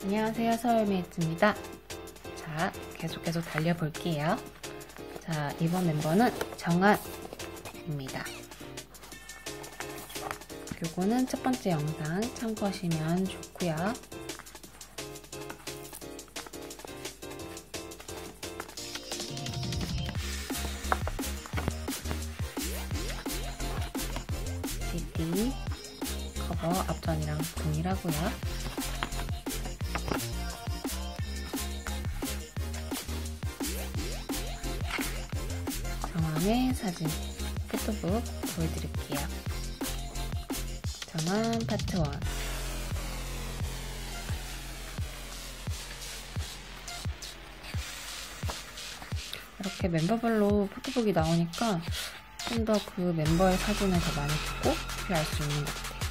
안녕하세요, 서울메이트입니다. 자, 계속해서 달려볼게요. 자, 이번 멤버는 정한입니다. 요거는 첫 번째 영상 참고하시면 좋고요. CD 커버 앞전이랑 동일하고요. 정한의 사진 포토북 보여드릴게요. 정한 파트 1. 이렇게 멤버별로 포토북이 나오니까 좀 더 그 멤버의 사진을 더 많이 보고 비교할 수 있는 것 같아요.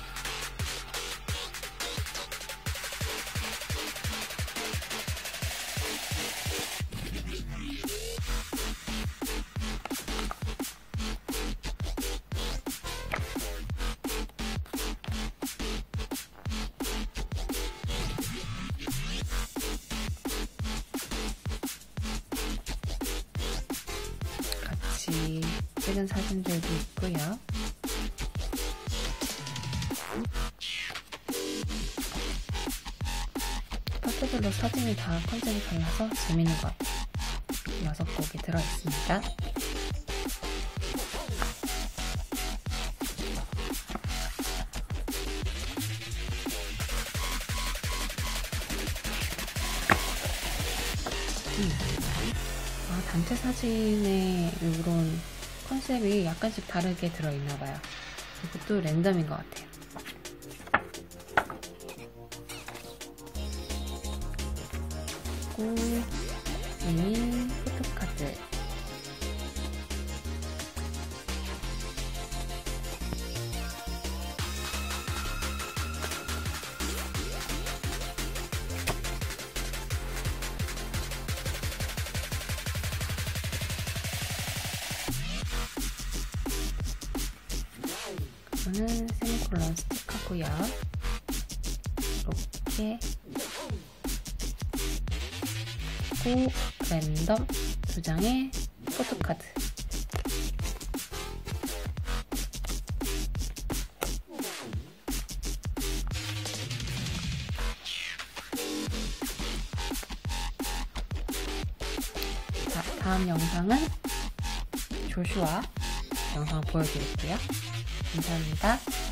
같이 찍은 사진들도 있고요. 파트별로 사진이 다 컨셉이 달라서 재밌는 것 같아요. 6곡이 들어있습니다. 단체 사진에 이런 컨셉이 약간씩 다르게 들어있나봐요. 이것도 랜덤인 것 같아요. 그리고 미니 포토카드. 이거는 세미콜론 스티커고요. 이렇게 그리고 랜덤 2장의 포토카드. 자, 다음 영상은 조슈아 영상 보여드릴게요. 감사합니다.